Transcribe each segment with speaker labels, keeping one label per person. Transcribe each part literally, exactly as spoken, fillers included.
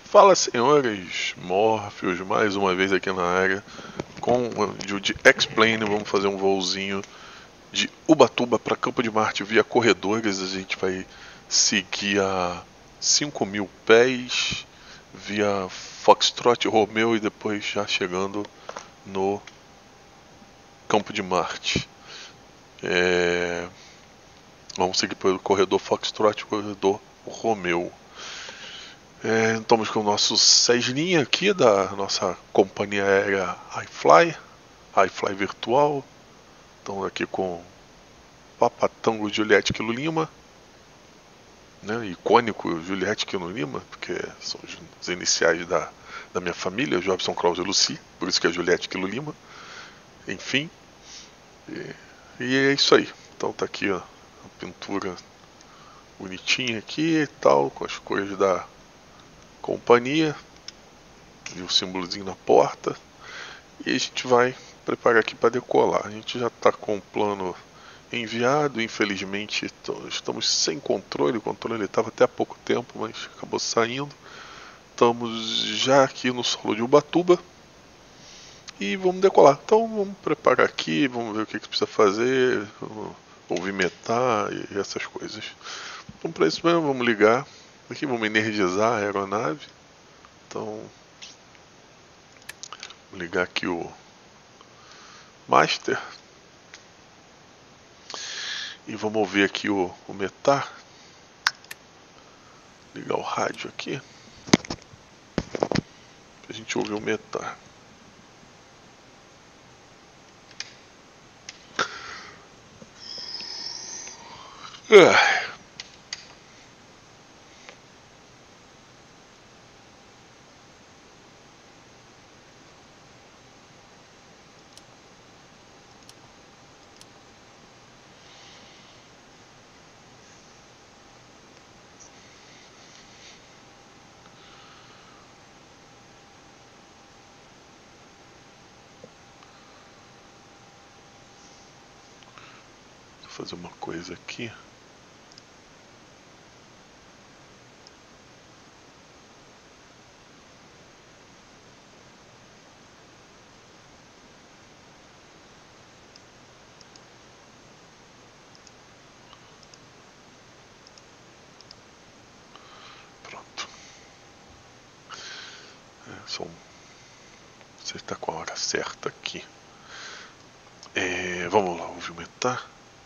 Speaker 1: Fala, senhores, Morpheus, mais uma vez aqui na área com o de X-Plane. Vamos fazer um voozinho de Ubatuba para Campo de Marte via corredores. A gente vai seguir a cinco mil pés via Foxtrot, Romeo e depois já chegando no Campo de Marte. É... Vamos seguir pelo corredor Foxtrot e corredor Romeo. É, estamos com o nosso Cessninha aqui da nossa companhia aérea iFly, iFly virtual. Estamos aqui com Papa Tango Juliette Kilo Lima, né? Icônico Juliette Kilo Lima, porque são os iniciais da, da minha família, Jobson, Krause e Lucy, por isso que é Juliette Kilo Lima. Enfim, e, e é isso aí. Então tá aqui ó, a pintura bonitinha aqui e tal, com as cores da companhia e o símbolozinho na porta, e a gente vai preparar aqui para decolar. A gente já está com o plano enviado, infelizmente estamos sem controle, o controle estava até há pouco tempo, mas acabou saindo. Estamos já aqui no solo de Ubatuba e vamos decolar. Então vamos preparar aqui, vamos ver o que, que precisa fazer, movimentar e essas coisas. Então para isso mesmo vamos ligar aqui, vamos energizar a aeronave. Então, vou ligar aqui o Master e vamos ouvir aqui o, o Metar. Ligar o rádio aqui pra gente ouvir o Metar. Ah. Vou fazer uma coisa aqui. Pronto. É, só um... Você está com a hora certa aqui. É, vamos lá, ouvir o Metar.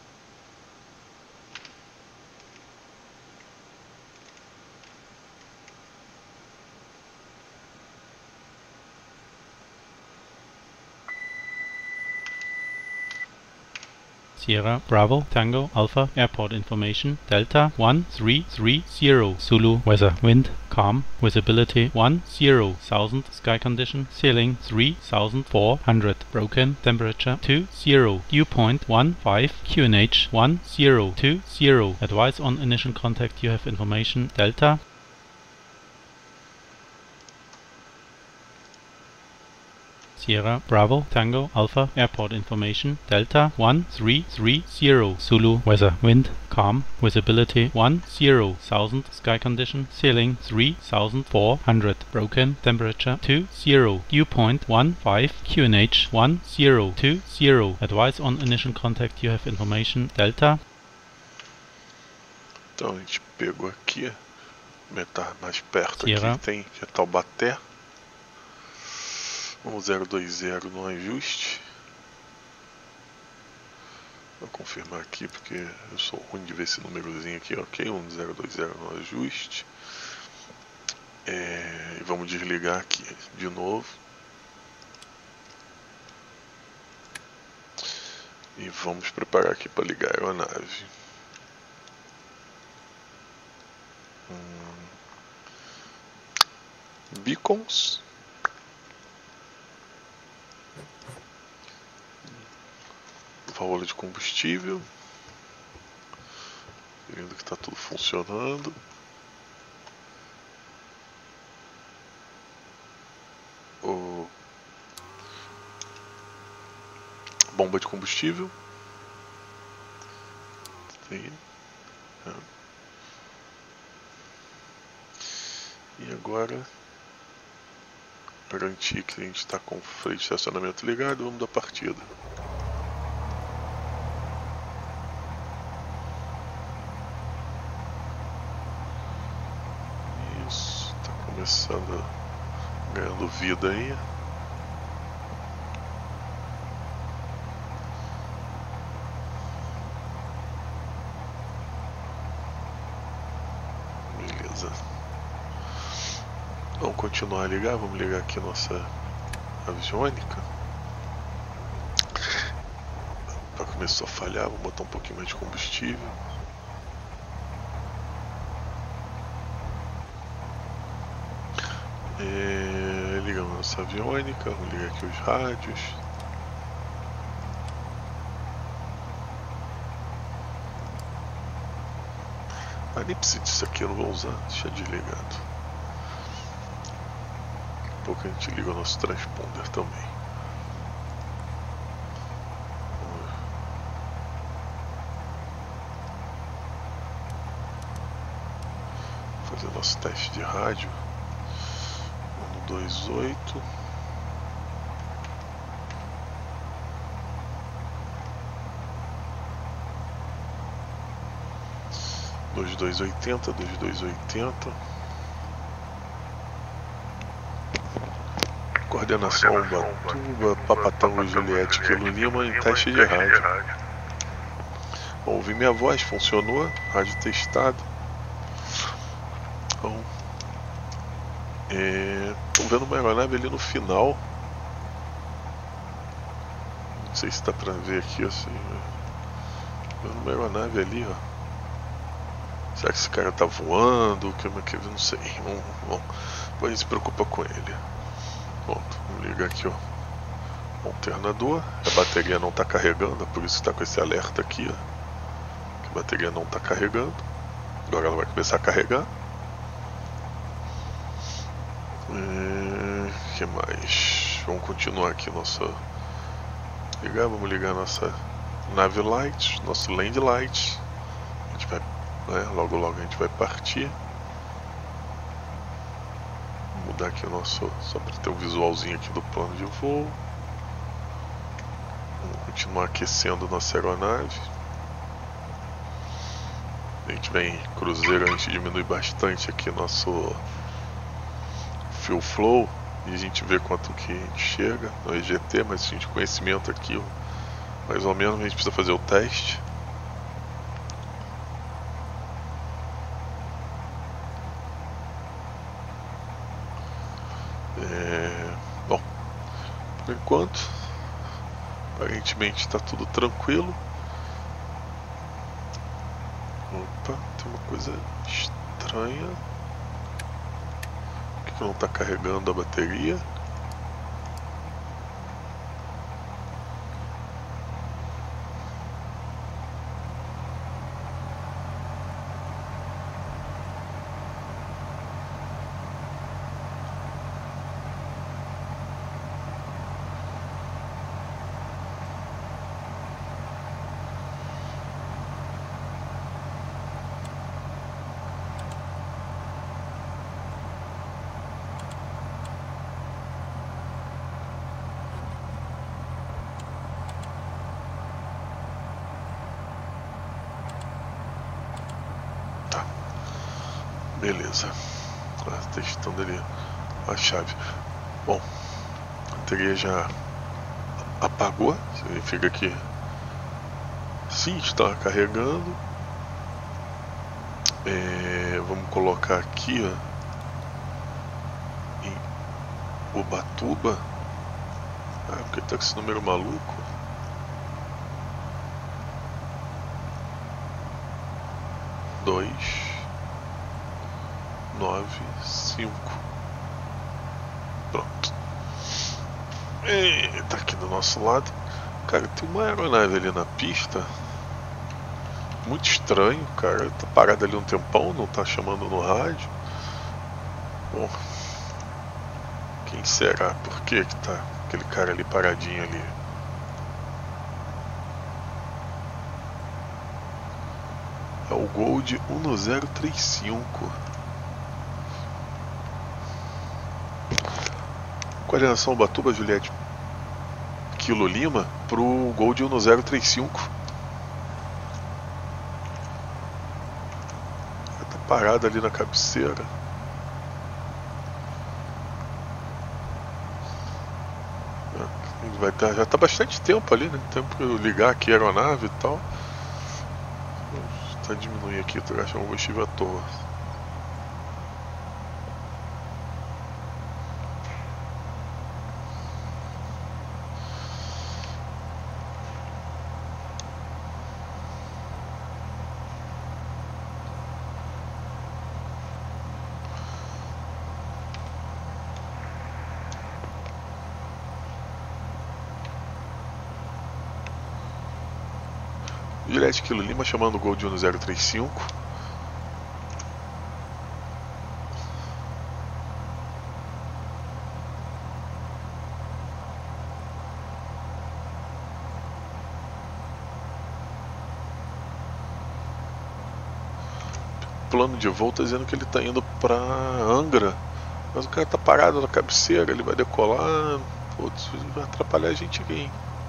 Speaker 2: Sierra Bravo Tango Alpha Airport Information Delta one three three zero Zulu weather wind calm visibility one zero thousand sky condition ceiling three thousand four hundred broken temperature two zero dew point one five Q N H one zero two zero advise on initial contact you have information Delta Sierra Bravo Tango Alpha Airport Information Delta one three three zero Zulu weather wind calm visibility one zero thousand sky condition ceiling three thousand four hundred broken temperature two zero dew point one five Q N H one zero two zero advise on initial contact you have information Delta.
Speaker 1: Então a gente pegou aqui, Metar mais perto
Speaker 2: Sierra.
Speaker 1: aqui tem já Taubaté. um zero dois zero no ajuste. Vou confirmar aqui porque eu sou ruim de ver esse númerozinho aqui, ok? um zero dois zero no ajuste. É, e vamos desligar aqui de novo. E vamos preparar aqui para ligar a aeronave. Hum. Beacons. Válvula de combustível, vendo que está tudo funcionando. O... Bomba de combustível. Tem... É. E agora garantir que a gente está com o freio de estacionamento ligado, vamos dar partida. Isso, está começando ganhando vida aí. Beleza. Vamos continuar a ligar, vamos ligar aqui nossa aviônica. Ela começou a falhar, vamos botar um pouquinho mais de combustível. É, ligamos nossa aviônica, vamos ligar aqui os rádios. Ah, nem precisa disso aqui, eu não vou usar, deixa desligado. Daqui a pouco a gente liga o nosso transponder também. Vou fazer nosso teste de rádio. um dois oito. dois dois oitenta, dois dois oitenta. Coordenação Ubatuba, Papatango Juliette Kilo Lima em teste de rádio. Bom, ouvi minha voz, funcionou, rádio testado. Então, é, tô vendo uma aeronave ali no final. Não sei se dá pra ver aqui assim. Tô vendo uma aeronave ali, ó. Será que esse cara tá voando? Que, que, não sei. Bom, bom, depois a gente se preocupa com ele. Pronto, vamos ligar aqui, ó, o alternador. A bateria não está carregando, é por isso que está com esse alerta aqui, ó, que a bateria não está carregando. Agora ela vai começar a carregar. O é, que mais? Vamos continuar aqui nossa ligar, vamos ligar nossa nave light, nosso land light. A gente vai, né, logo logo a gente vai partir. Mudar aqui o nosso, só para ter um visualzinho aqui do plano de voo. Vamos continuar aquecendo nossa aeronave. A gente vem cruzeiro, a gente diminui bastante aqui nosso fuel flow e a gente vê quanto que a gente chega no E G T, mas a gente conhecimento aqui, mais ou menos, a gente precisa fazer o teste. É, bom, por enquanto, aparentemente está tudo tranquilo. Opa, tem uma coisa estranha. Por que que não está carregando a bateria? Beleza, ah, testando ali a chave. Bom, a bateria já apagou, significa que sim, está carregando. É, vamos colocar aqui, ó, em Ubatuba. Ah, porque tá com esse número maluco. Dois nove cinco. Pronto. E tá aqui do nosso lado. Cara, tem uma aeronave ali na pista. Muito estranho, cara. Tá parado ali um tempão, não tá chamando no rádio. Bom, quem será? Por que que tá aquele cara ali paradinho ali? É o Gold um zero três cinco. Coordenação Ubatuba, Juliette Kilo Lima pro Gold no zero três cinco. Tá parado ali na cabeceira. Vai dar, já tá bastante tempo ali, né? Tempo pra eu ligar aqui a aeronave e tal. Tá diminuindo aqui, tô gastando combustível à toa. Juliette Kilo Lima chamando o Gold no zero três cinco. Plano de voo tá dizendo que ele tá indo pra Angra, mas o cara tá parado na cabeceira, ele vai decolar. Putz, vai atrapalhar a gente aqui, hein?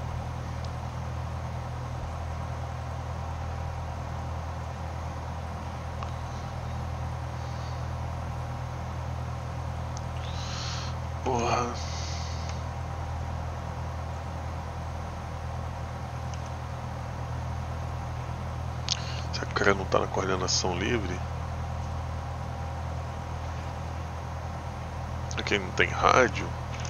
Speaker 1: Porra. Será que o cara não tá na coordenação livre? Aqui não tem rádio.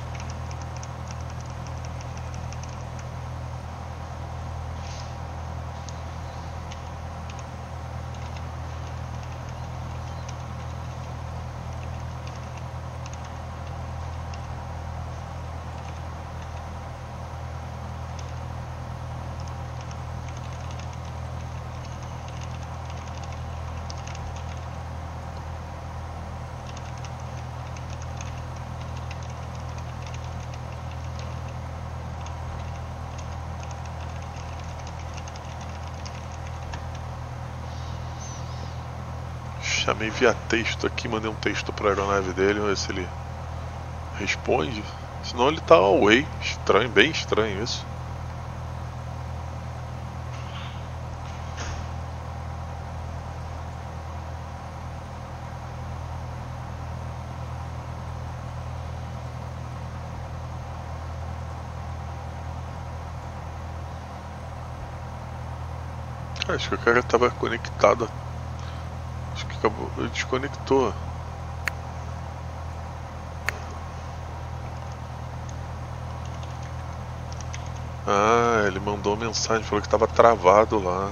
Speaker 1: Chamei via texto aqui, mandei um texto para a aeronave dele, vamos ver se ele responde. Senão ele tá away. Estranho, bem estranho isso. Acho que o cara estava conectado. Acho que acabou, ele desconectou. Ah, ele mandou mensagem, falou que estava travado lá.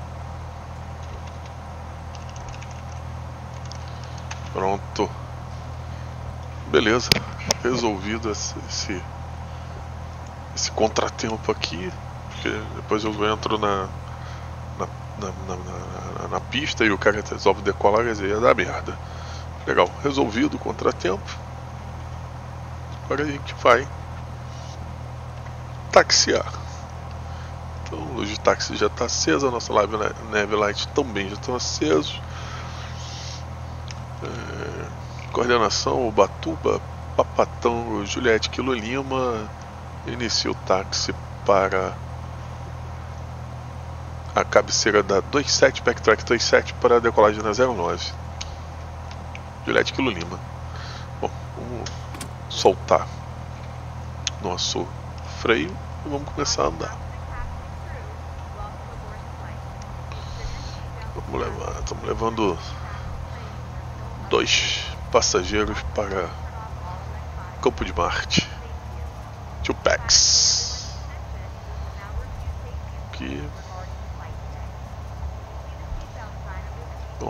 Speaker 1: Pronto. Beleza, resolvido esse, esse, esse contratempo aqui. Porque depois eu entro na na, na, na, na, na pista e o cara resolve decolar, quer dizer, ia dar merda. Legal, resolvido o contratempo. Agora a gente vai taxiar. Então a luz de táxi já está acesa, a nossa live Navy Light também já estão acesos. É, coordenação Ubatuba, Papatango, Juliette Kilo Lima. Inicia o táxi para a cabeceira da vinte e sete, Backtrack vinte e sete para a decolagem na zero nove. Juliette Kilo Lima. Bom, vamos soltar nosso freio e vamos começar a andar. Vamos levar, estamos levando dois passageiros para Campo de Marte. Two packs. Aqui. Bom,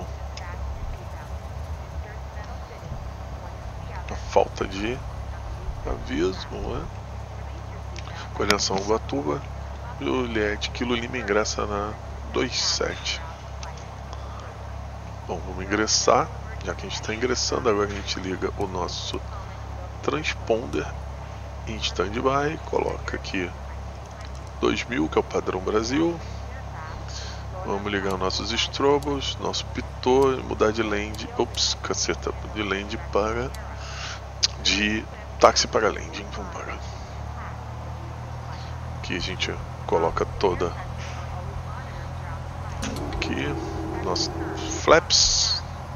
Speaker 1: a falta de aviso, não é? Coordenação Ubatuba, Juliette Kilo Lima ingressa na vinte e sete. Bom, vamos ingressar. Já que a gente está ingressando, agora a gente liga o nosso transponder em stand-by, coloca aqui dois mil, que é o padrão Brasil. Vamos ligar nossos estrobos, nosso pitot e mudar de land. Ops, caceta, de land para de Táxi para landing, vamos para. Aqui a gente coloca toda. Aqui, nosso flaps.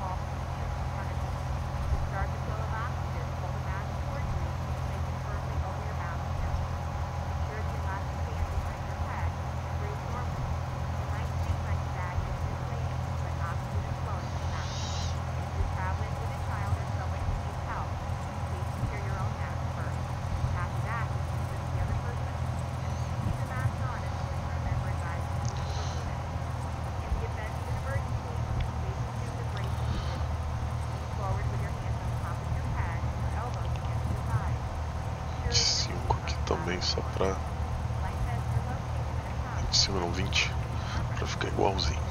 Speaker 1: Também só pra vinte e cinco, não, vinte, pra ficar igualzinho.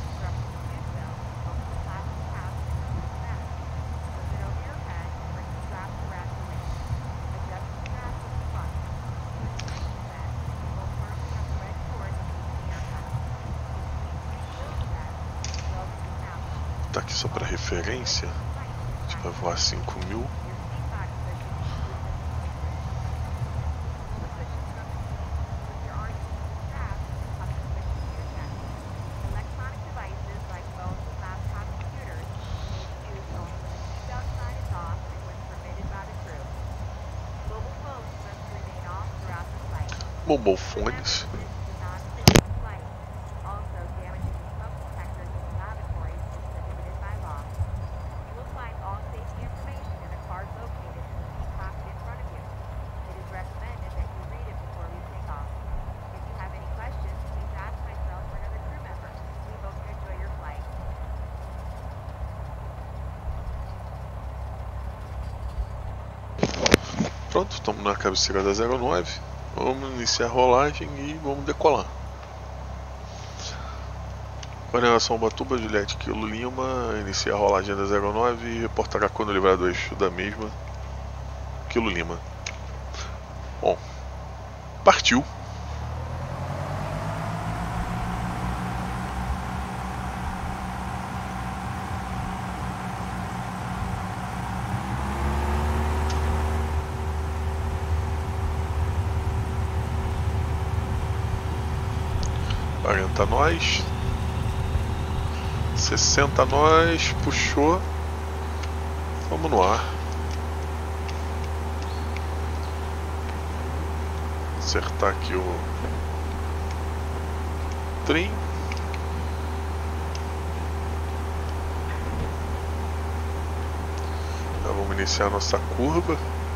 Speaker 1: Tá aqui só pra referência, a gente vai voar cinco mil. Mobile phones. Pronto, estamos na cabeceira da zero nove. Vamos iniciar a rolagem e vamos decolar. Coordenação Ubatuba, Juliette Kilo Lima, inicia a rolagem da zero nove e reportará quando livrar do eixo da mesma. Kilo Lima. Bom, partiu. quarenta nós, sessenta nós, puxou, vamos no ar. Acertar aqui o trim. Já vamos iniciar a nossa curva.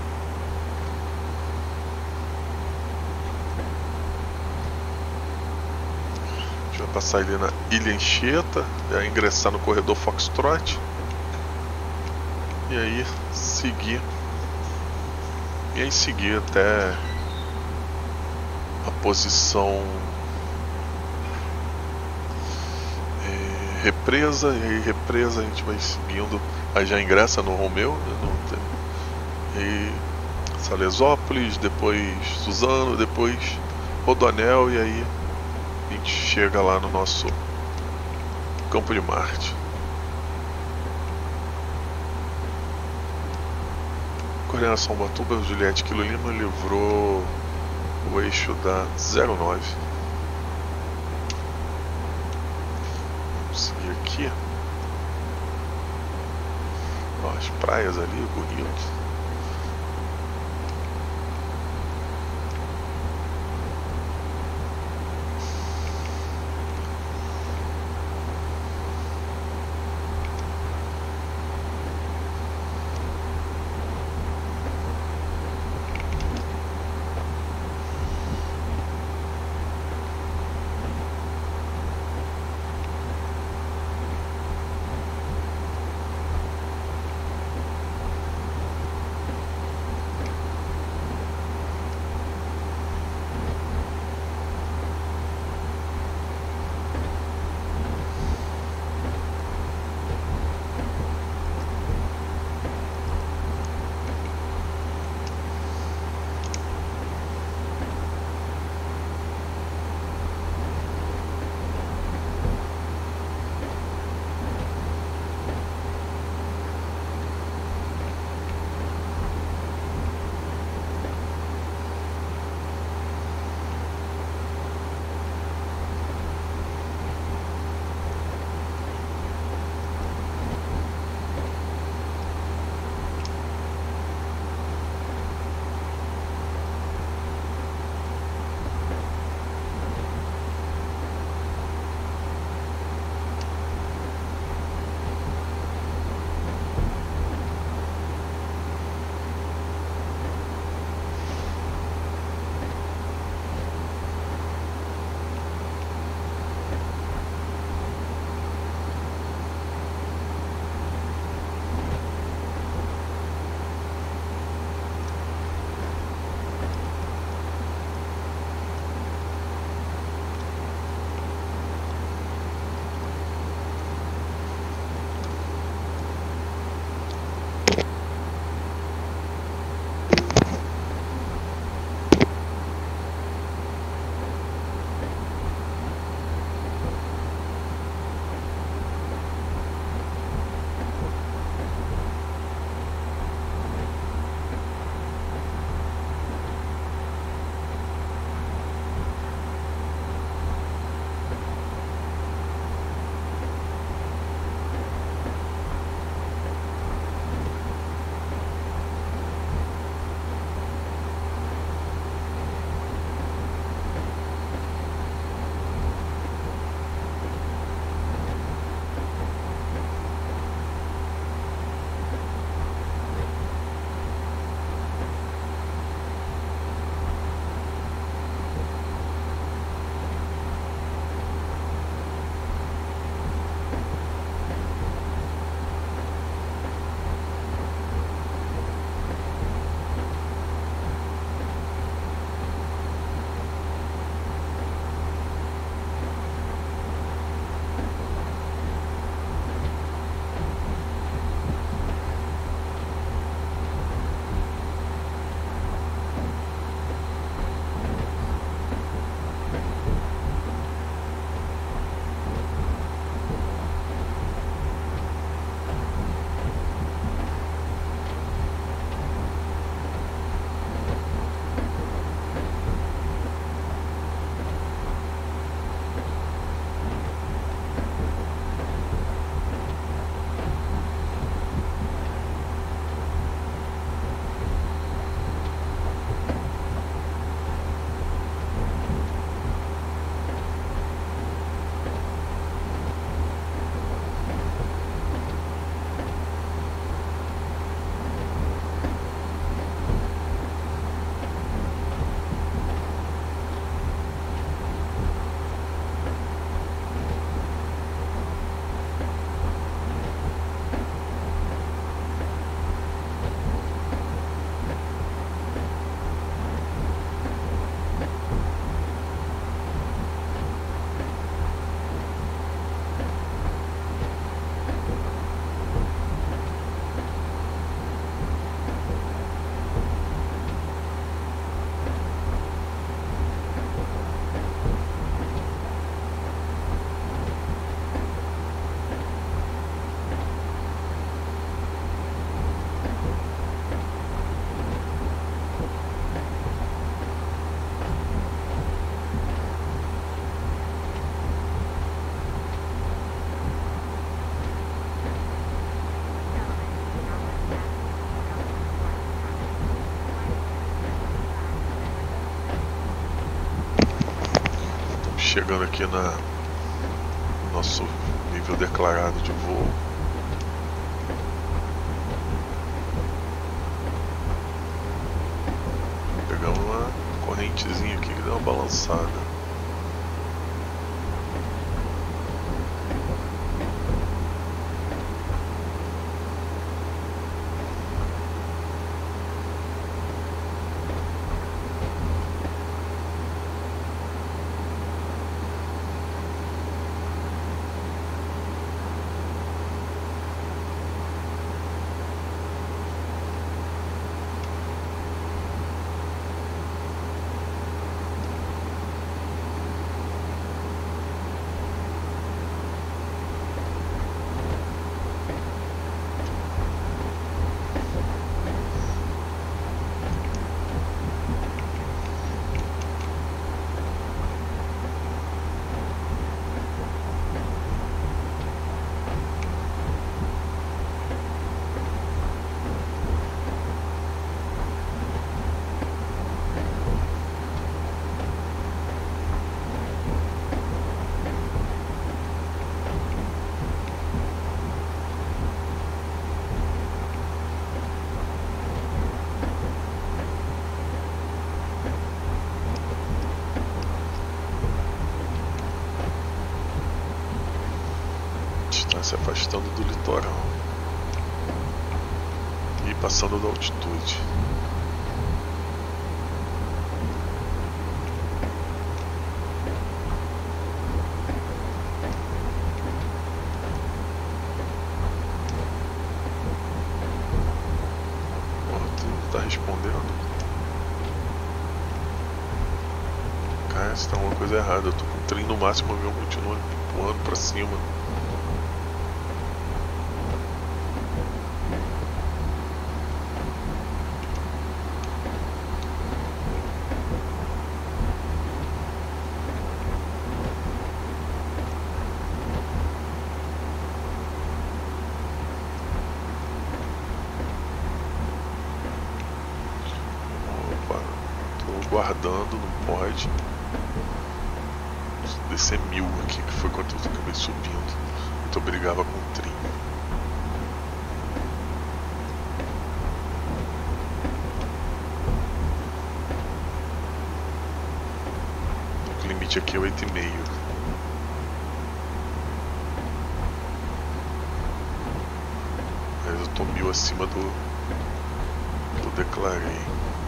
Speaker 1: Passar ali na Ilha Anchieta, já ingressar no corredor Foxtrot e aí seguir e aí seguir até a posição é, represa, e aí represa a gente vai seguindo, aí já ingressa no Romeu, né, no, e aí Salesópolis, depois Suzano, depois Rodoanel e aí a gente chega lá no nosso Campo de Marte. Coordenação Ubatuba, Juliette Kilo Lima livrou o eixo da zero nove. Vamos seguir aqui. Ó, as praias ali, bonito. chegando aqui na nosso nível declarado de voo. Pegamos uma correntezinha aqui que deu uma balançada. Se afastando do litoral e passando da altitude. Porra, tu não tá respondendo? Cara, se tá uma coisa errada. Eu tô com o trem no máximo, o avião continua voando pra cima. Guardando, não pode. Vou descer mil aqui, que foi quando eu acabei subindo. Então eu brigava com o trem. O limite aqui é oito e meio. Mas eu tô mil acima do que eu declarei.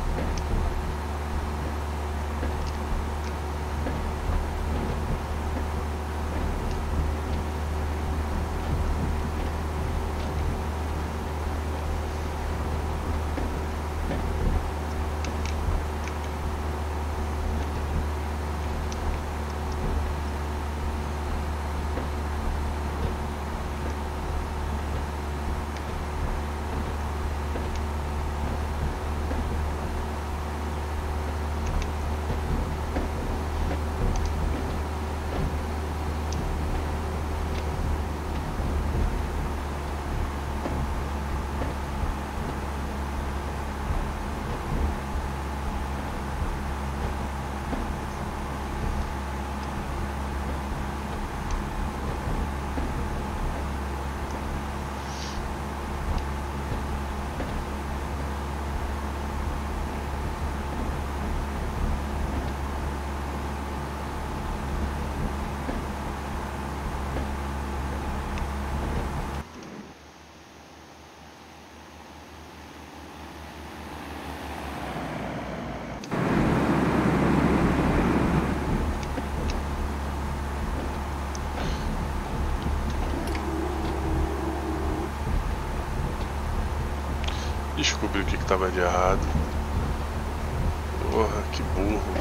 Speaker 1: Descobri o que estava de errado. Porra, que burro.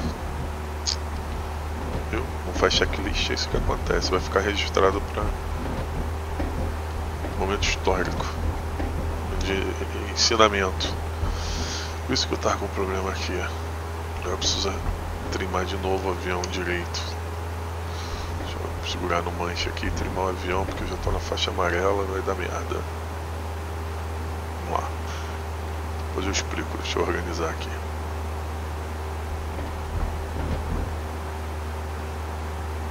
Speaker 1: Viu? Não faz checklist, é isso que acontece. Vai ficar registrado para momento histórico de ensinamento. Por isso que eu tava com problema aqui. Eu preciso trimar de novo o avião direito. Deixa eu segurar no manche aqui e trimar o avião, porque eu já tô na faixa amarela, vai dar merda. Vamos lá. Depois eu explico, deixa eu organizar aqui.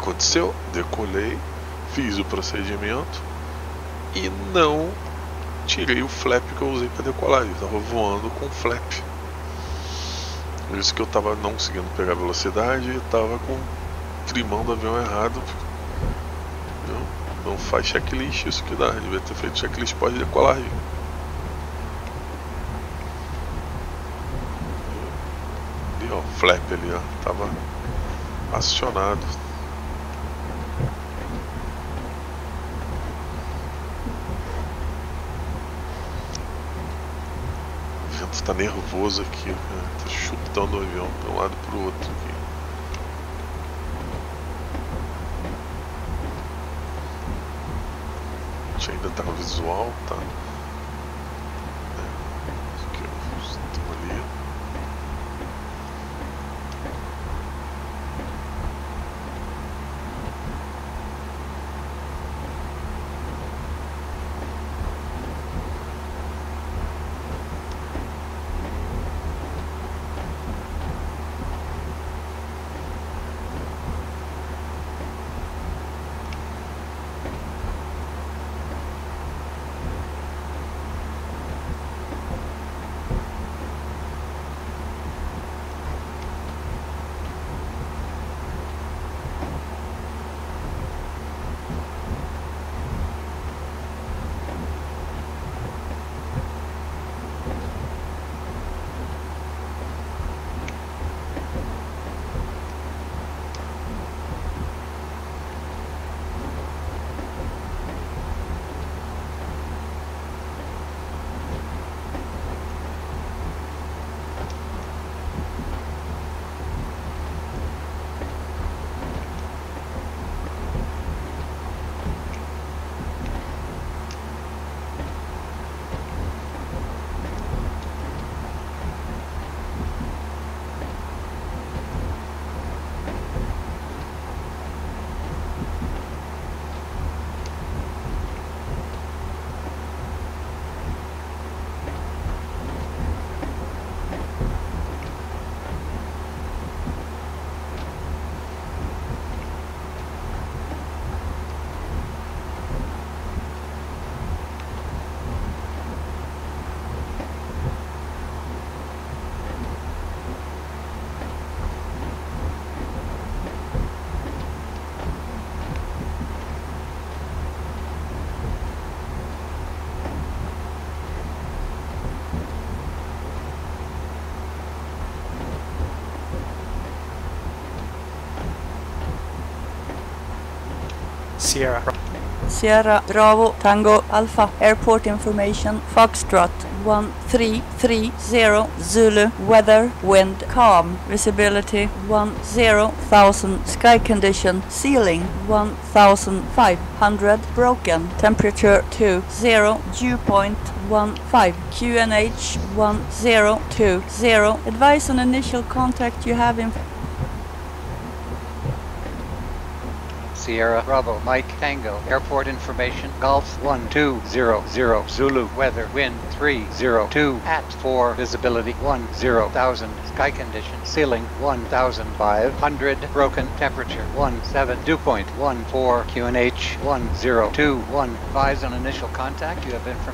Speaker 1: aconteceu? Decolei, fiz o procedimento e não tirei o flap que eu usei para decolar. Eu estava voando com flap. Por isso que eu estava não conseguindo pegar velocidade e estava com trimando o avião errado. Não, não faz checklist, isso que dá. Devia ter feito checklist pós decolagem. E ó, o flap ali, ó, tava acionado. O vento tá nervoso aqui, né? Tá chutando o avião de um lado pro outro aqui. A gente ainda tá no visual, tá? Aqui, ó, estamos ali.
Speaker 3: Sierra.
Speaker 4: Sierra Bravo Tango Alpha Airport information Foxtrot one three three zero Zulu weather wind calm visibility one zero thousand sky condition ceiling one thousand five hundred broken temperature two zero dew point one five Q N H one zero two zero advise on initial contact you have in
Speaker 3: Sierra Bravo Mike Tango Airport information Golf one two zero zero Zulu weather wind three zero two at four visibility one zero thousand sky condition ceiling one thousand five hundred broken temperature one seven dew point one four Q N H one zero two one advise on initial contact you have information.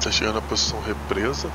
Speaker 1: está chegando à posição represa.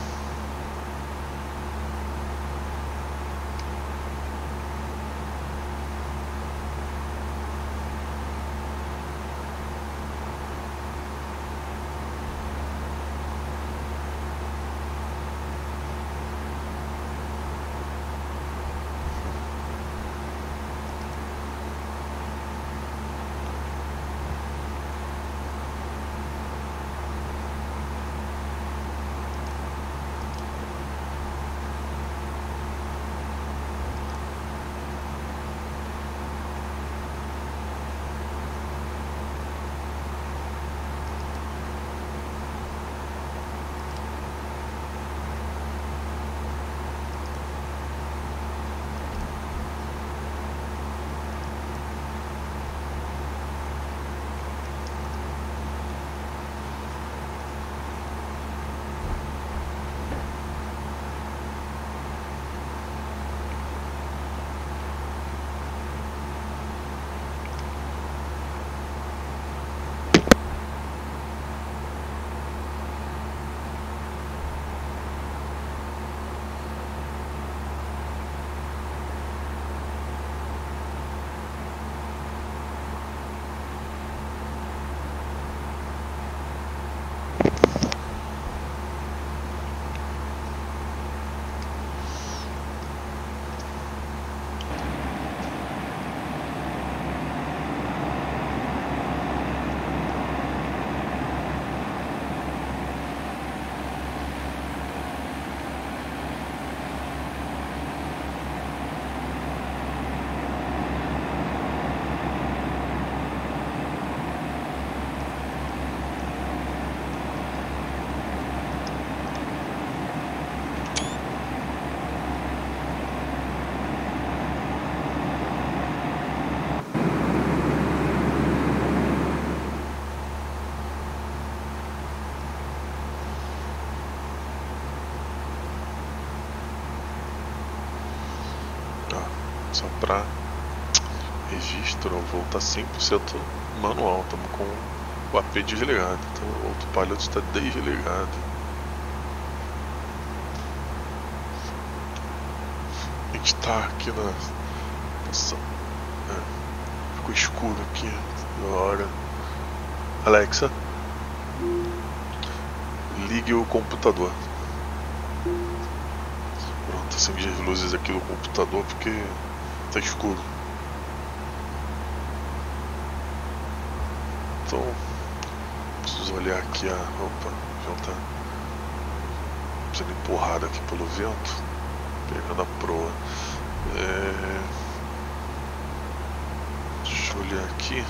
Speaker 1: Só para registro, o voo está cem por cento manual, estamos com o A P desligado, então o autopilot está desligado. A gente está aqui na posição, é, ficou escuro aqui agora. Alexa, ligue o computador. Pronto, acende as luzes aqui do computador porque tá escuro. Então, preciso olhar aqui a roupa, já tá sendo empurrada aqui pelo vento, pegando a proa. É... Deixa eu olhar aqui.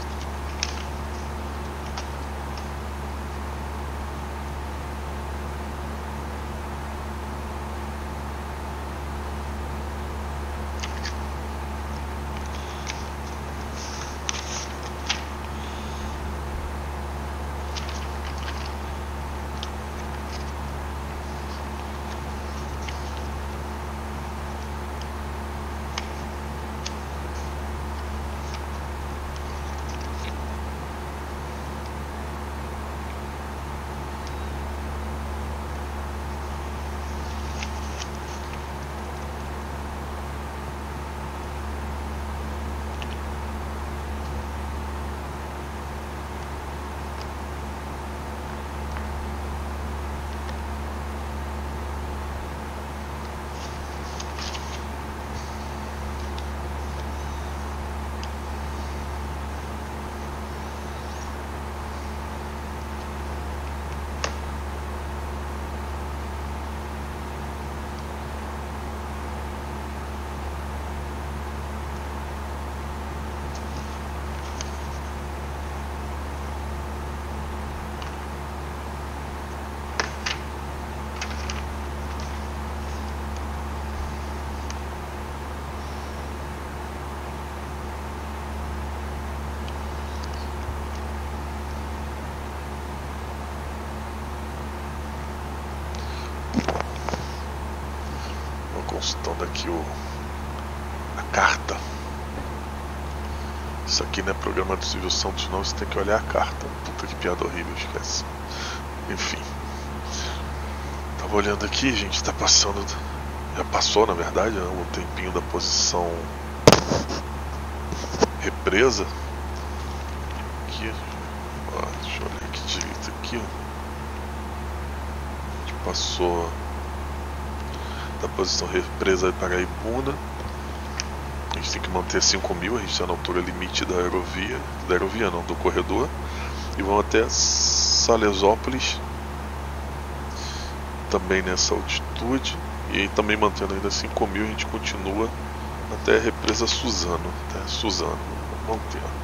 Speaker 1: Consultando aqui o, a carta. Isso aqui não é programa do Silvio Santos não, você tem que olhar a carta. Puta que piada horrível, esquece. Enfim, Tava olhando aqui, gente, tá passando. Já passou, na verdade, né, o tempinho da posição represa. Aqui, ó, deixa eu olhar aqui direito aqui, ó. A gente passou da posição represa para a Ibuna. A gente tem que manter cinco mil, a gente está na altura limite da aerovia, da aerovia não, do corredor. E vão até Salesópolis, também nessa altitude. E aí também mantendo ainda cinco mil, a gente continua até a represa Suzano, até Suzano, mantendo.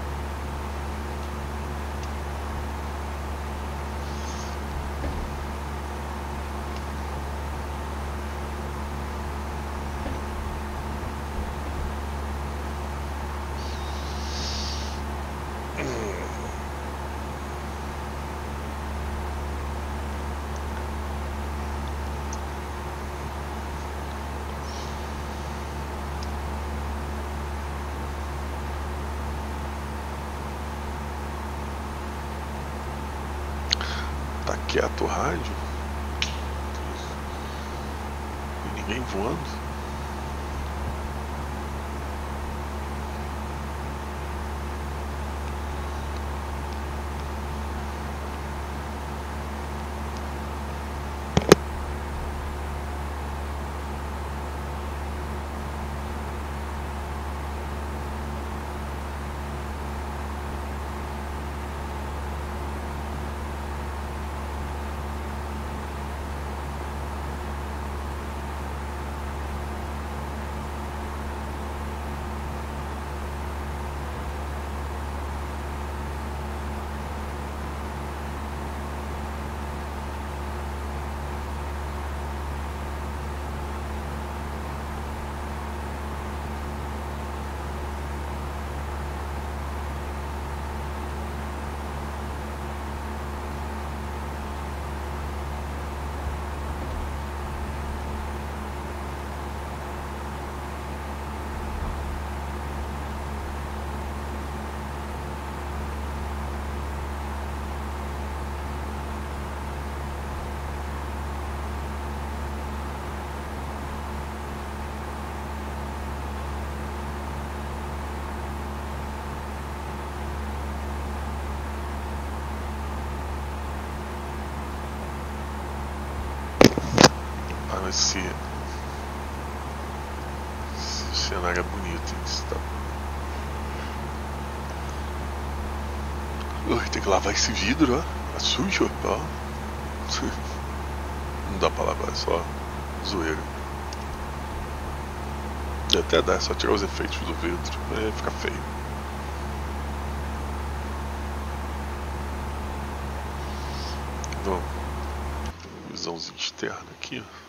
Speaker 1: Tá quieto o rádio? E ninguém voando? Esse, esse cenário é bonito, hein? Tá... Ui, tem que lavar esse vidro, ó. Tá sujo, ó. Não dá pra lavar, é só zoeira. E até dá, é só tirar os efeitos do vidro, aí fica feio. Vamos. Visãozinha externa aqui, ó.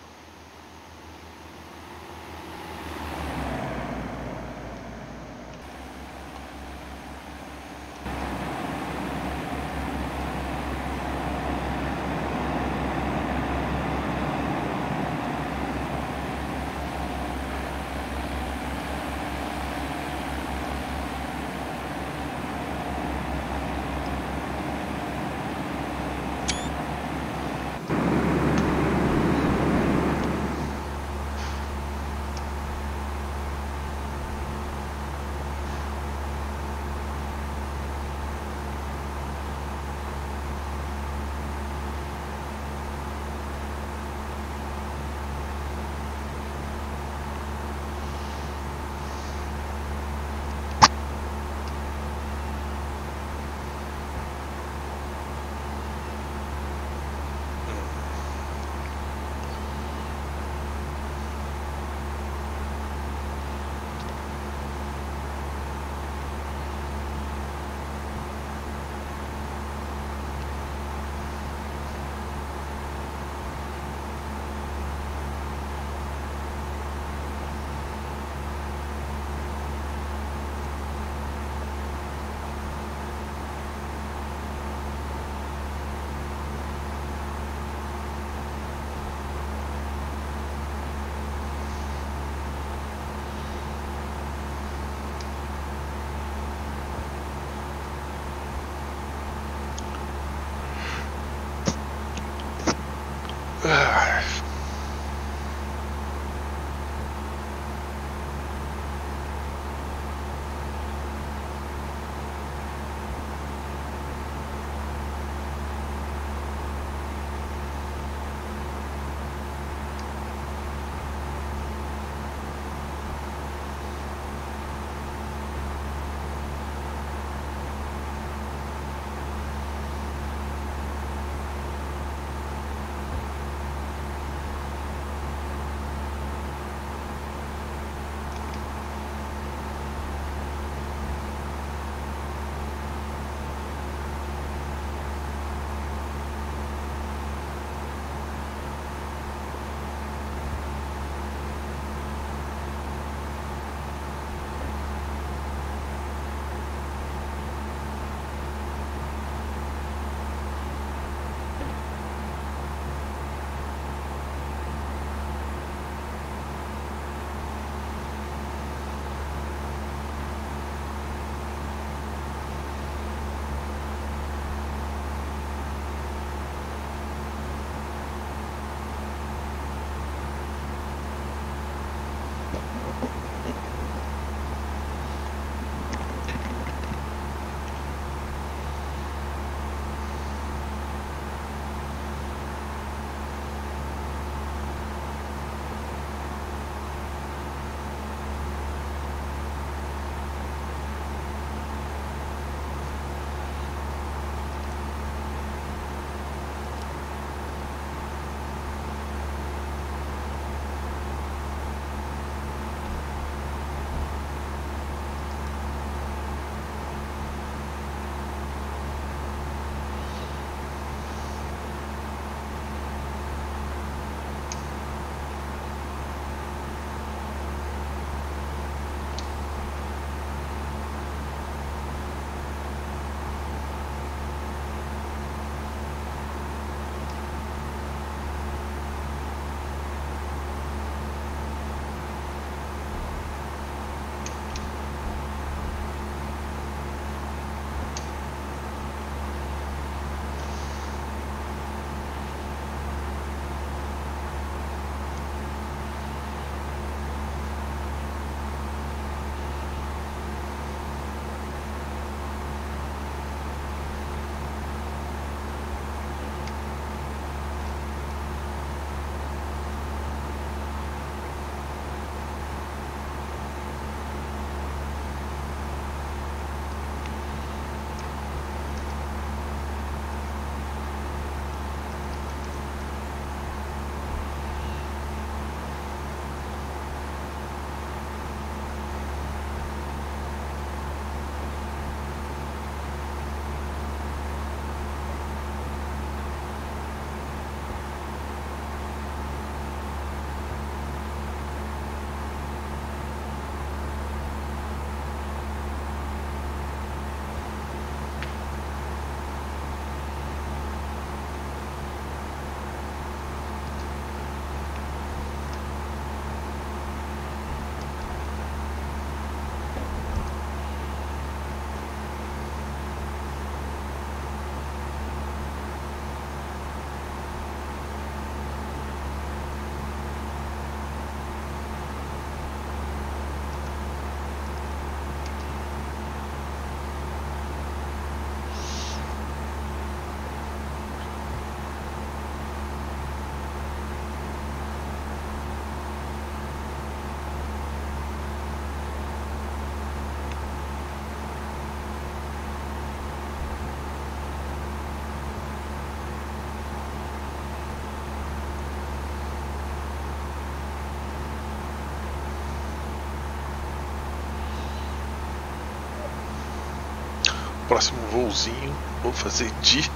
Speaker 1: próximo voozinho vou fazer de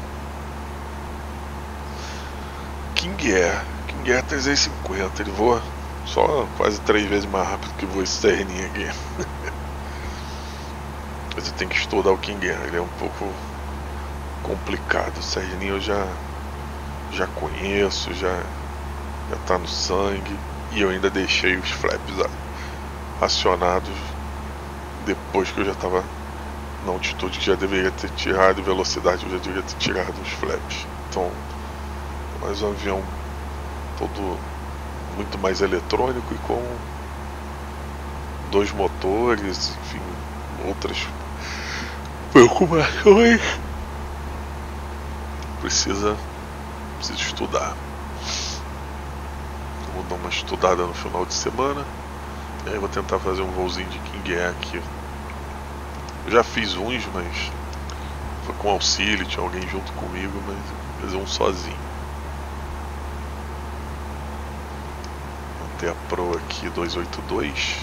Speaker 1: King Air. King Air trezentos e cinquenta. Ele voa só quase três vezes mais rápido que voa esse Serninho aqui. Mas eu tenho que estudar o King Air. Ele é um pouco complicado. O Serninho eu já, já conheço, já, já tá no sangue. E eu ainda deixei os flaps acionados depois que eu já estava na altitude que já deveria ter tirado, e velocidade eu já deveria ter tirado os flaps. Então, mais um avião todo muito mais eletrônico e com dois motores, enfim, outras preocupações. Precisa, precisa estudar. Vou dar uma estudada no final de semana. E aí vou tentar fazer um voozinho de King Air aqui. Eu já fiz uns, mas foi com auxílio, tinha alguém junto comigo, mas eu vou fazer um sozinho. Vou ter a Pro aqui duzentos e oitenta e dois.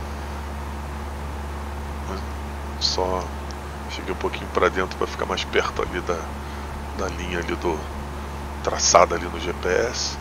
Speaker 1: Só cheguei um pouquinho para dentro para ficar mais perto ali da, da linha ali do traçada ali no G P S.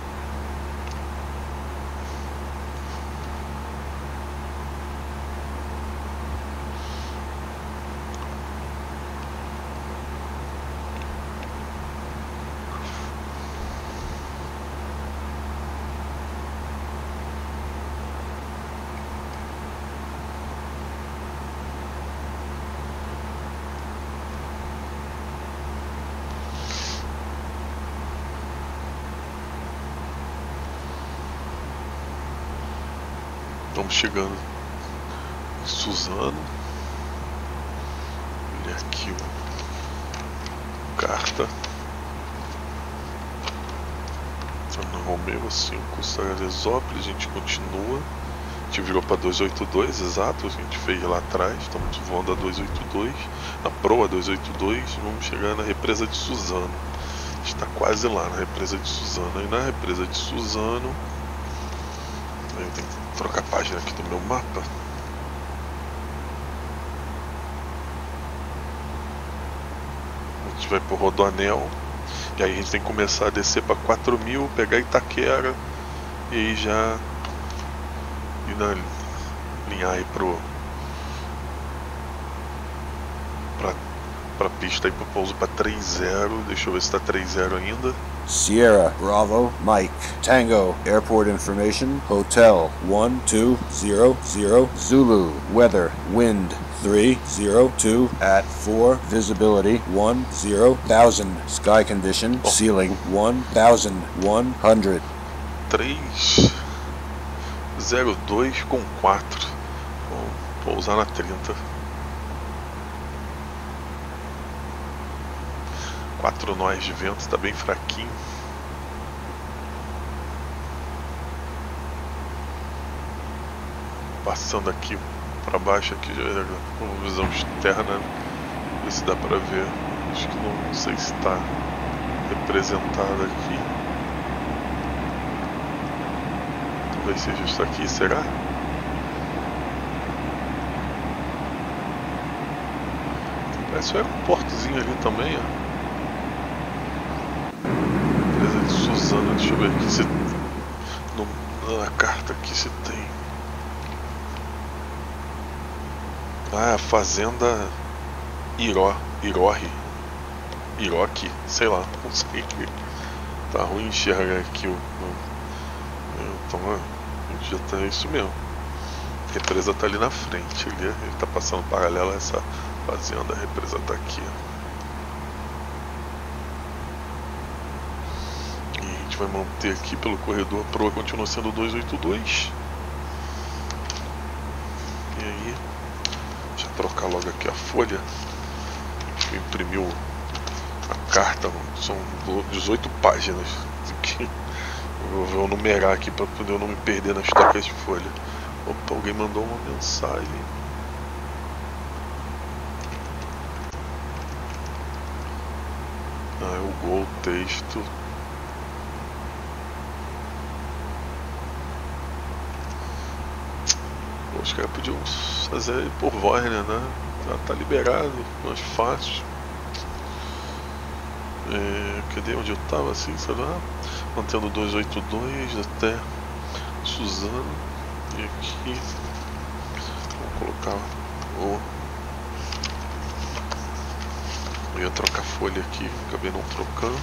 Speaker 1: Estamos chegando em Suzano. Olha aqui o carta. Na Romeo cinco, Sarazópolis, a gente continua. A gente virou para duzentos e oitenta e dois, exato, a gente fez lá atrás. Estamos voando a duzentos e oitenta e dois, na Proa duzentos e oitenta e dois. Vamos chegar na represa de Suzano. A gente está quase lá na represa de Suzano. E na represa de Suzano, eu tenho que trocar a página aqui do meu mapa. A gente vai pro Rodoanel. E aí a gente tem que começar a descer para quatro mil, pegar Itaquera. E aí já ir na linha aí pro pra, pra pista aí pro pouso para trinta. Deixa eu ver se tá trinta ainda.
Speaker 5: Sierra, Bravo, Mike, Tango, Airport Information, Hotel one two zero zero, Zulu, Weather, Wind three zero two at four, Visibility one zero thousand, Sky Condition, oh. Ceiling one thousand one hundred.
Speaker 1: três zero dois com quatro. Vou pousar na trinta. quatro nós de vento, está bem fraquinho. Passando aqui para baixo, aqui já com visão externa, ver se dá para ver. Acho que não, não sei se está representado aqui. Talvez seja isso aqui, será? Parece um aeroportozinho ali também, ó. Suzano, deixa eu ver aqui se no, na carta aqui se tem. Ah, Fazenda Iró, Irohi, Iroque, sei lá, não sei. Tá ruim enxergar aqui o, o então a gente já tá isso mesmo. A represa tá ali na frente, ali, ele tá passando paralelo a essa fazenda, a represa tá aqui, ó. Vai manter aqui pelo corredor. A proa continua sendo duzentos e oitenta e dois. E aí, deixa eu trocar logo aqui a folha. Deixa eu imprimir a carta. São dezoito páginas. Eu vou numerar aqui para poder eu não me perder nas tocas de folha. Opa, alguém mandou uma mensagem. Ah, eu gol o texto. Os caras podiam fazer por voz, né? já tá liberado, mais fácil. É, cadê onde eu tava assim, sei lá? Mantendo dois oito dois até Suzano. E aqui vamos colocar o. Eu ia trocar folha aqui, acabei não trocando.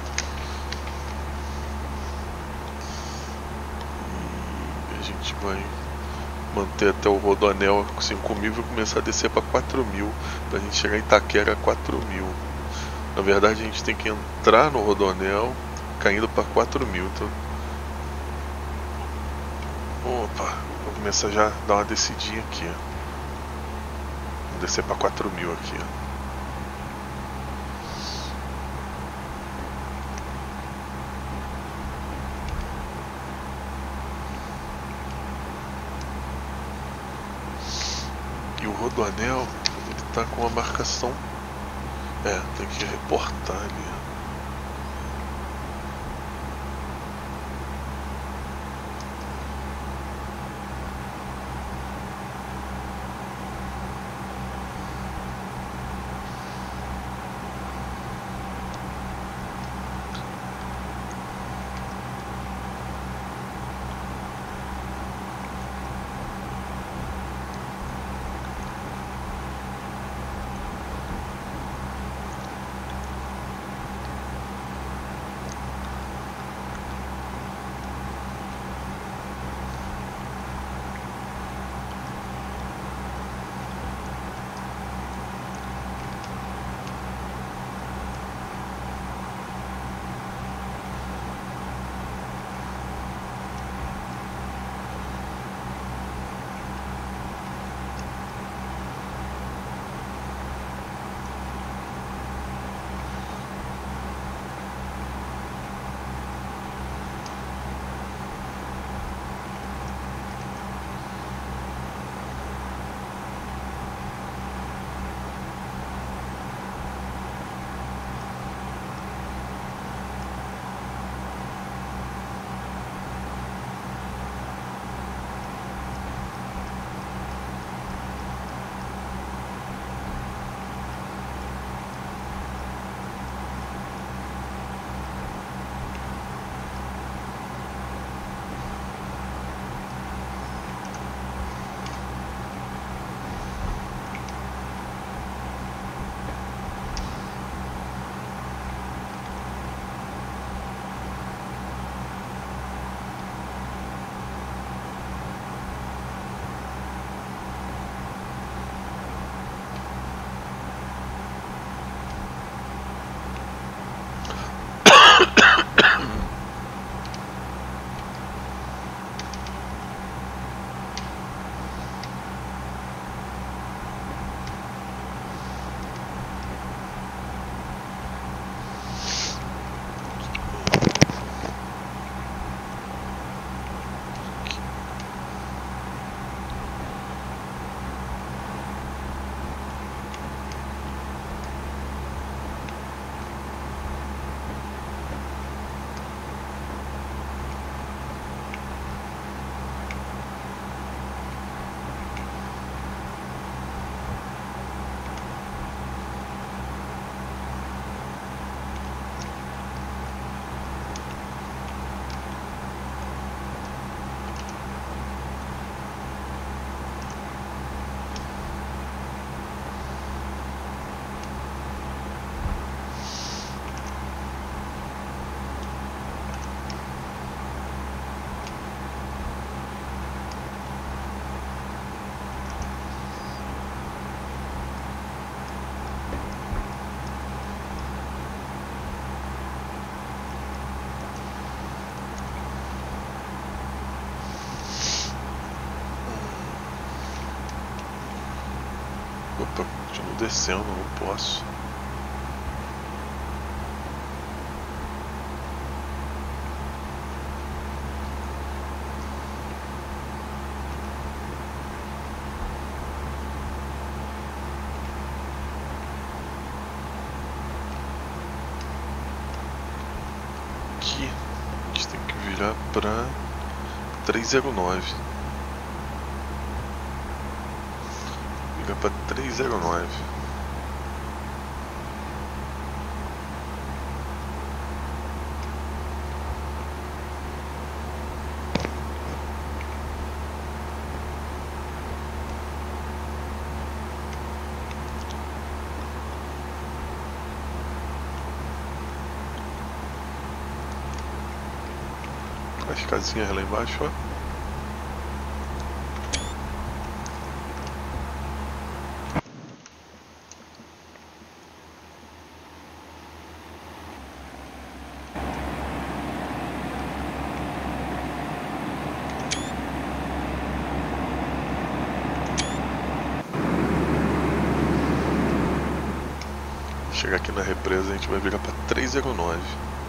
Speaker 1: E a gente vai manter até o Rodoanel com cinco mil e começar a descer para quatro mil, pra gente chegar em Itaquera a quatro mil. Na verdade a gente tem que entrar no Rodoanel caindo para quatro mil. Então... Opa, vou começar já a dar uma descidinha aqui. Vou descer para quatro mil aqui. E o Rodoanel, ele tá com uma marcação. É, tem que reportar ali. Opa, continuo descendo, não posso. Aqui a gente tem que virar para trezentos e nove. virar para três zero nove. As casinhas lá embaixo, ó. Chegar aqui na represa, a gente vai virar para três zero nove.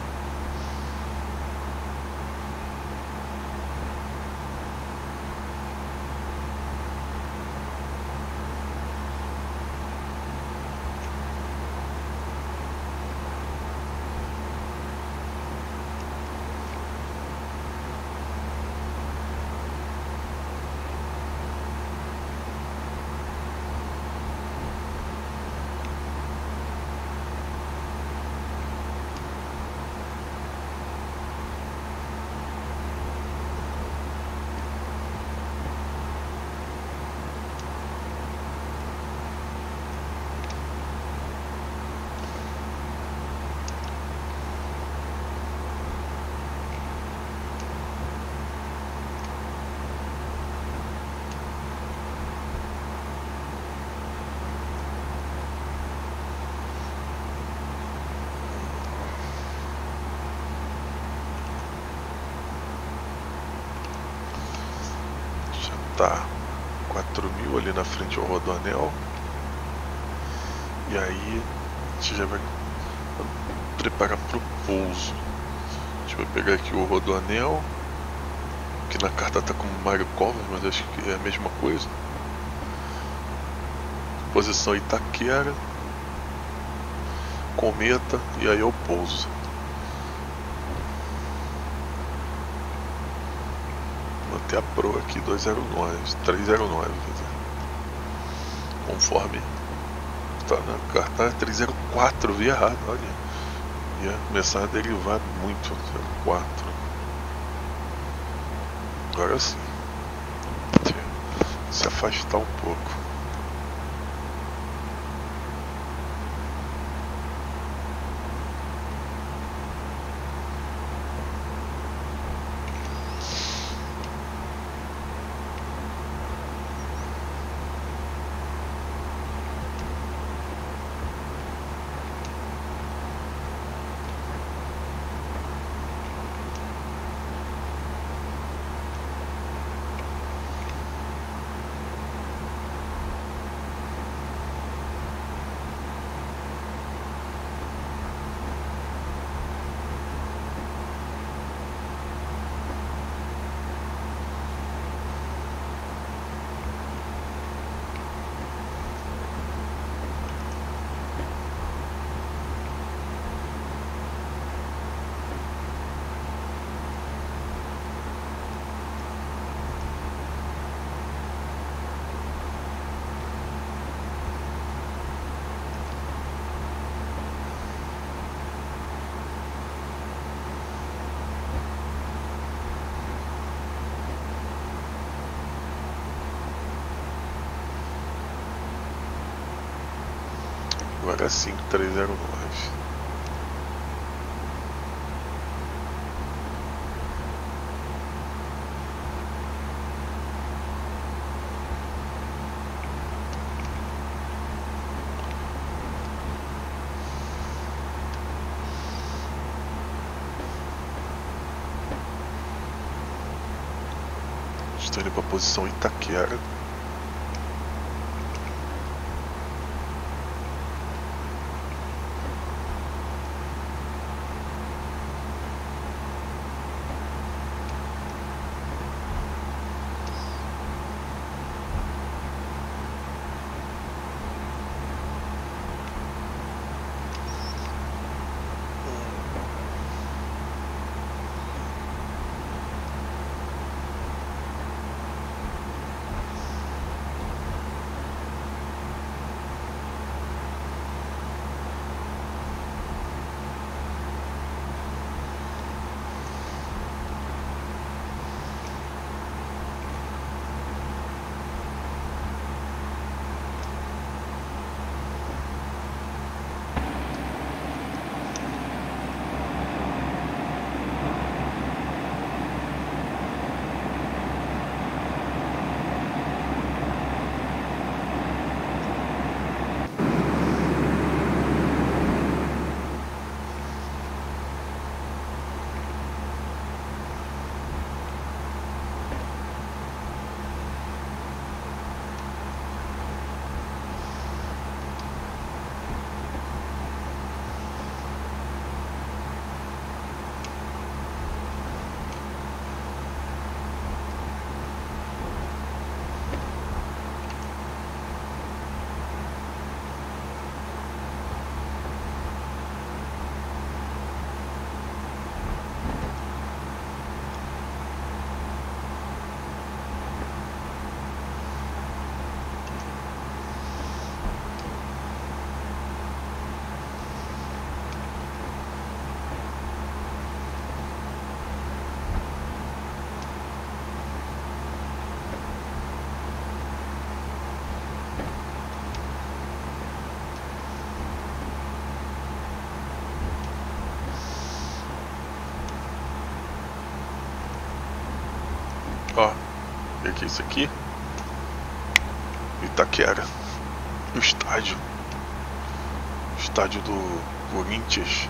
Speaker 1: Tá, quatro mil ali na frente ao Rodoanel. E aí a gente já vai preparar pro pouso. A gente vai pegar aqui o Rodoanel, que na carta tá como Mário Covas, mas acho que é a mesma coisa. Posição Itaquera, Cometa, e aí é o pouso. Manter a pro aqui dois zero nove, três zero nove, quer dizer, conforme tá na carta, é três zero quatro, vi errado, olha, ia começar a derivar muito, zero quatro, agora sim, se afastar um pouco. Agora sim, três zero nove. Estou indo para a posição Itaquera. que é isso aqui? Itaquera. O estádio. O estádio do Corinthians.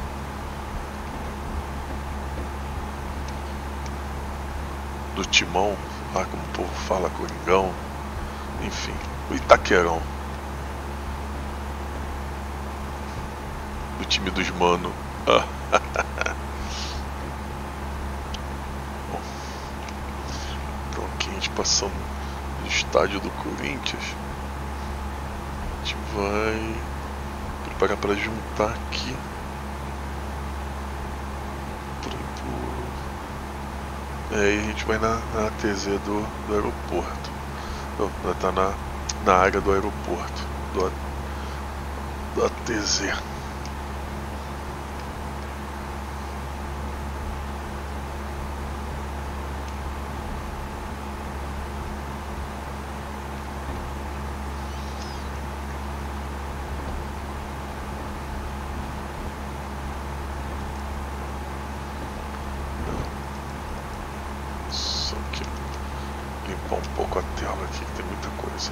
Speaker 1: Do Timão. Lá como o povo fala, Coringão. Enfim, o Itaquerão. O time dos mano. Bom, então aqui a gente passando no estádio do Corinthians. A gente vai preparar para juntar aqui. E aí a gente vai na, na A T Z do, do aeroporto. Não, tá na, na área do aeroporto. Do, do A T Z. Limpar um pouco a tela aqui, que tem muita coisa.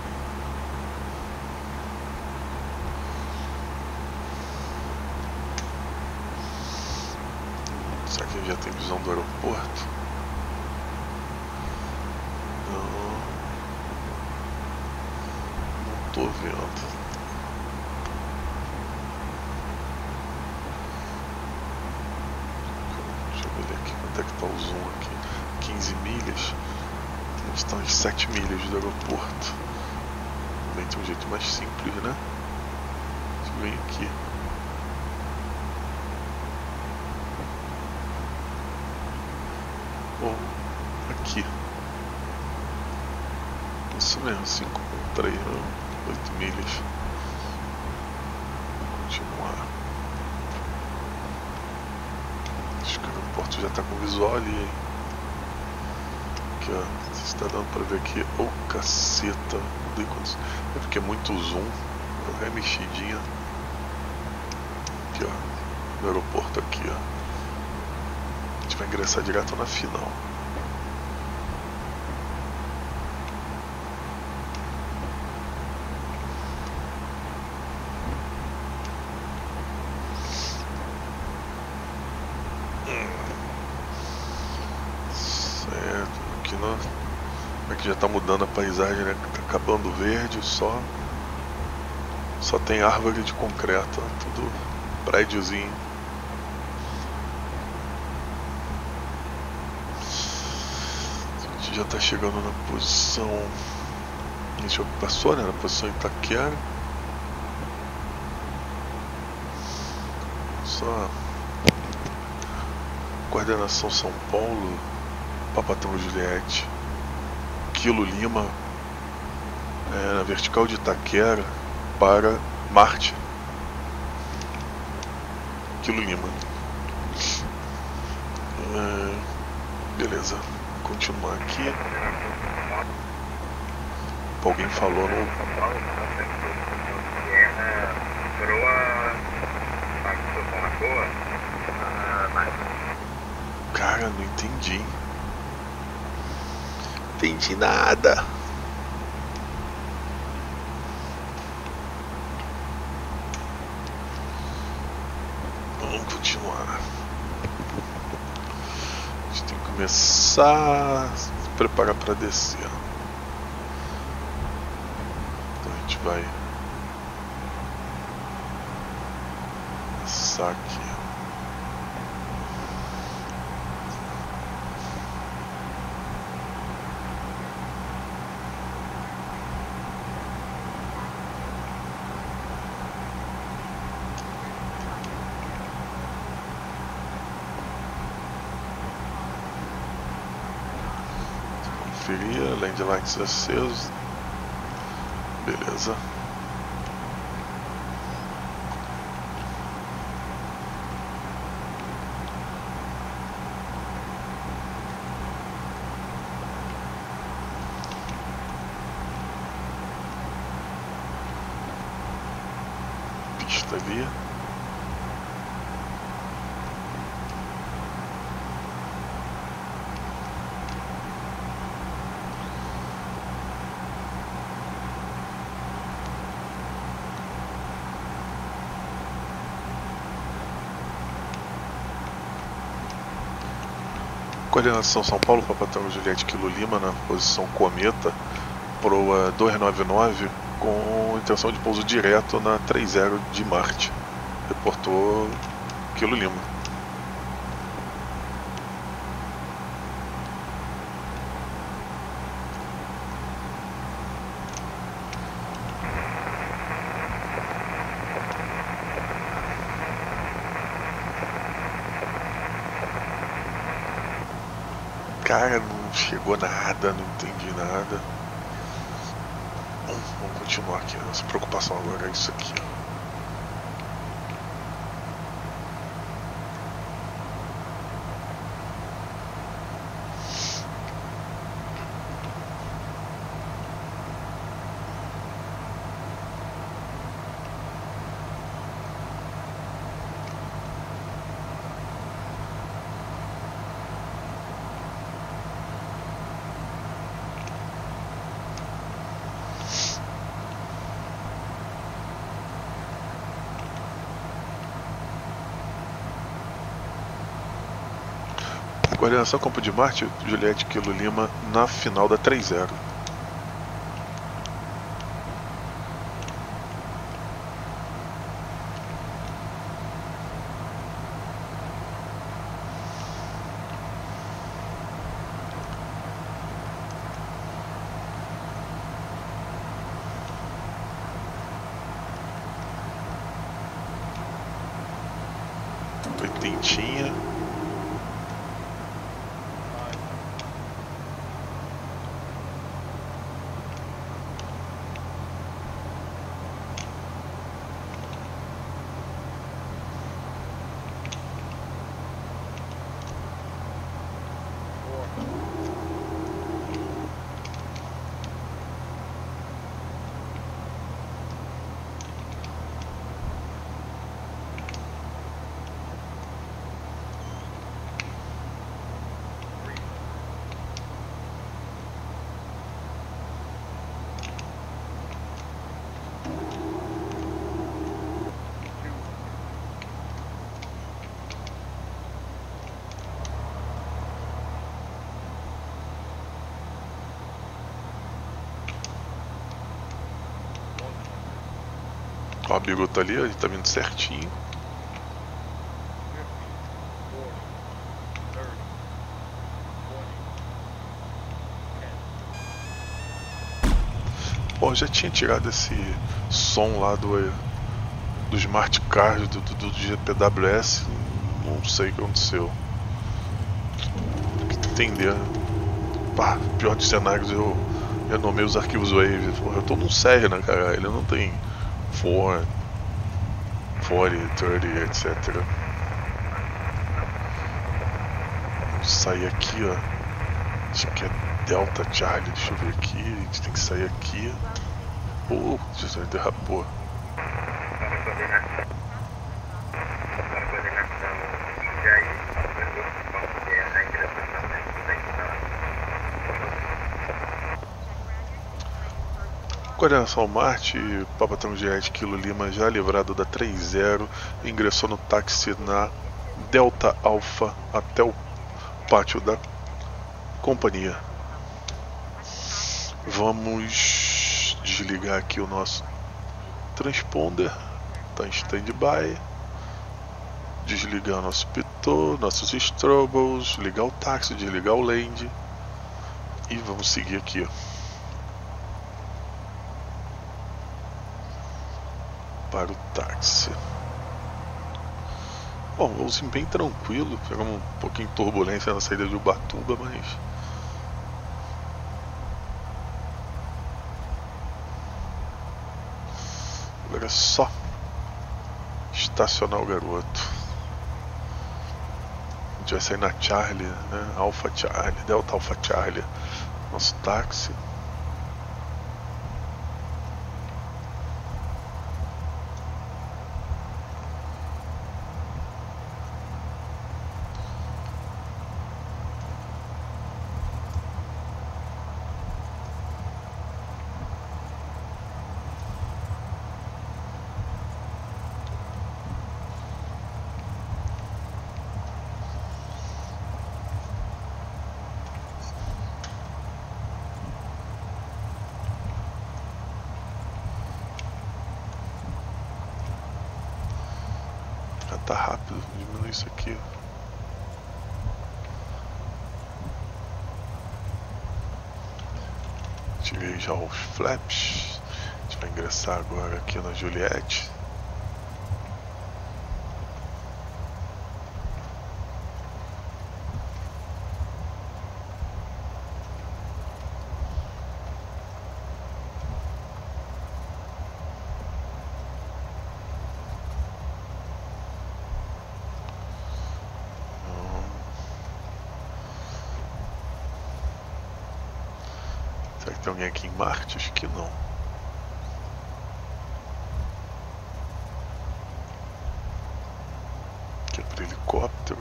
Speaker 1: Será que já tem visão do aeroporto? Não. Não tô vendo. Deixa eu ver aqui quanto é que tá o zoom aqui. quinze milhas. Estão às sete milhas do aeroporto. Também tem um jeito mais simples, né? Deixa eu ver aqui. Bom, aqui. Isso mesmo, cinco ponto três, oito milhas. Continuar. Acho que o aeroporto já está com visual ali, hein? Aqui, ó. Você está dando para ver aqui. Ô, oh, caceta. Mudei quantos. É porque é muito zoom. É mexidinha. Aqui, ó. No aeroporto aqui, ó. A gente vai ingressar direto na final. Aqui já tá mudando a paisagem, né? Tá acabando o verde, só só tem árvore de concreto, ó, tudo prédiozinho. A gente já tá chegando na posição. A gente passou, né? Na posição Itaquera. Só coordenação São Paulo, Papatão Juliette. Quilo Lima, é, na vertical de Itaquera para Marte. Quilo Lima. É, beleza, vou continuar aqui. Alguém falou no. Cara, não entendi. Entendi nada. Vamos continuar. A gente tem que começar a se preparar para descer. Então a gente vai começar aqui. Landlights acesos. Beleza. Pista ali. Coordenação São Paulo, Papa Tango Juliette Kilo Lima, na posição Cometa, proa duzentos e noventa e nove, com intenção de pouso direto na trinta de Marte. Reportou Kilo Lima. Cara, não chegou nada, não entendi nada. Vamos, vamos continuar aqui. Nossa preocupação agora é isso aqui. Coordenação Campo de Marte, Juliette Kilo Lima, na final da trinta. Oitentinha. Ó, o Bigo tá ali, ele tá vindo certinho. Pô, já tinha tirado esse som lá do, do Smart Card, do, do, do G P W S, não sei o que aconteceu. Tem que entender. Pá, pior dos cenários, eu, eu nomei os arquivos Wave. Pô, eu tô num sério, né, cara? Ele não tem for, quarenta, trinta, etcétera. Vamos sair aqui, ó. Acho que é Delta Charlie, deixa eu ver aqui. A gente tem que sair aqui. Oh, Jesus, derrapou. Coordenação Marte, Papa Tango Juliette Kilo Lima, já livrado da trinta, ingressou no táxi na Delta Alpha até o pátio da companhia. Vamos desligar aqui o nosso transponder, está em stand-by. Desligar nosso pitot, nossos strobos, ligar o táxi, desligar o land e vamos seguir aqui, ó. Para o táxi. Bom, voozinho bem tranquilo. Pegamos um pouquinho de turbulência na saída de Ubatuba, mas agora é só estacionar o garoto. A gente vai sair na Charlie, né? Alpha Charlie, Delta Alpha Charlie, nosso táxi. Ah, tá rápido, diminui isso aqui. Tirei já os flaps. A gente vai ingressar agora aqui na Juliette. Será que tem alguém aqui em Marte? Acho que não. Aqui é para helicóptero.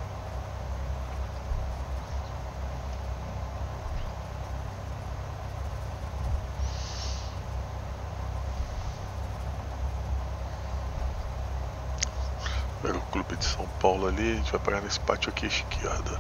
Speaker 1: Aeroclube de São Paulo ali. A gente vai parar nesse pátio aqui à esquerda.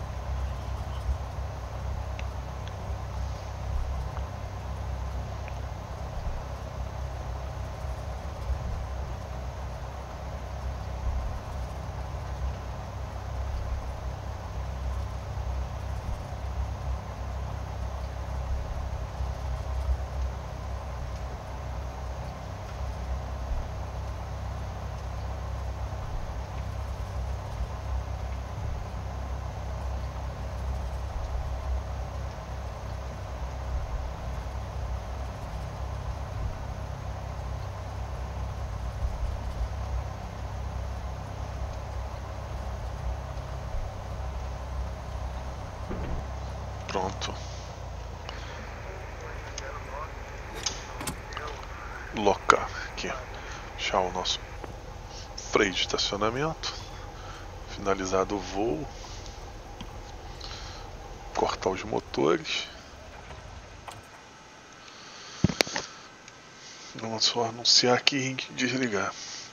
Speaker 1: Pronto. Locar aqui. Achar o nosso freio de estacionamento. Finalizado o voo. Cortar os motores. Vamos só anunciar aqui e desligar.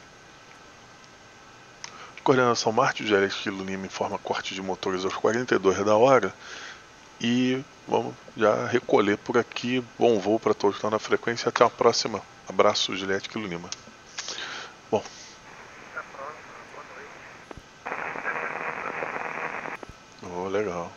Speaker 1: Coordenação Marte, G L X Kilo Lima informa corte de motores aos quarenta e dois da hora. E vamos já recolher por aqui. Bom voo para todos que estão na frequência. Até a próxima. Abraço, Juliette Kilo Lima. Bom. Oh, legal.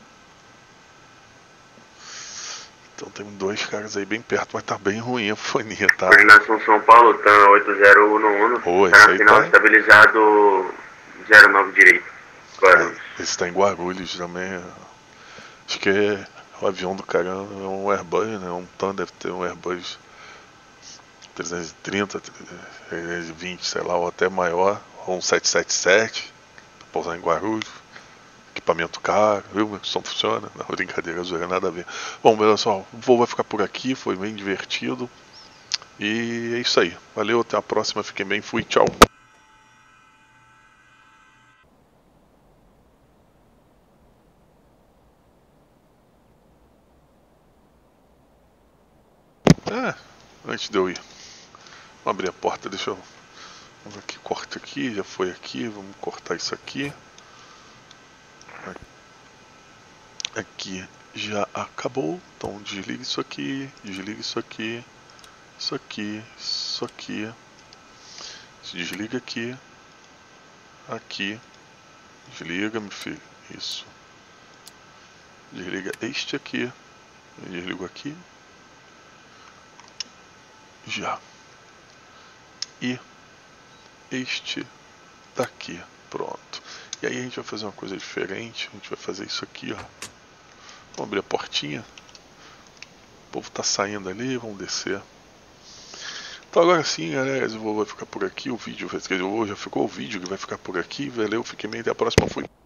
Speaker 1: Então tem dois caras aí bem perto, mas tá bem ruim a fonia, tá?
Speaker 6: Coordenação São Paulo, tá oito zero um um.
Speaker 1: Oh,
Speaker 6: tá na final tá... estabilizado zero nove direito. Guarulhos.
Speaker 1: É, esse tá em Guarulhos também. Acho que é, o avião do cara é um Airbus, né? Um Thunder, deve ter um Airbus trezentos e trinta, trezentos e vinte, sei lá, ou até maior, ou um sete sete sete, pra pousar em Guarulhos. Equipamento caro, viu? O som funciona. Não, brincadeira, zoeira, nada a ver. Bom, pessoal, o voo vai ficar por aqui, foi bem divertido. E é isso aí. Valeu, até a próxima, fiquem bem, fui, tchau. É, antes de eu ir, vamos abrir a porta, deixa eu... Vamos aqui, corta aqui, já foi aqui, vamos cortar isso aqui. Aqui já acabou, então desliga isso aqui, desliga isso aqui, isso aqui, isso aqui, desliga aqui, aqui, desliga, meu filho, isso, desliga este aqui, desligo aqui, já, e este daqui, pronto. E aí a gente vai fazer uma coisa diferente, a gente vai fazer isso aqui, ó. Vamos abrir a portinha. O povo tá saindo ali, vamos descer. Então agora sim, galera, o voo vai ficar por aqui, o vídeo vai ficar, já ficou o vídeo que vai ficar por aqui, valeu, fiquem bem, até a próxima, fui.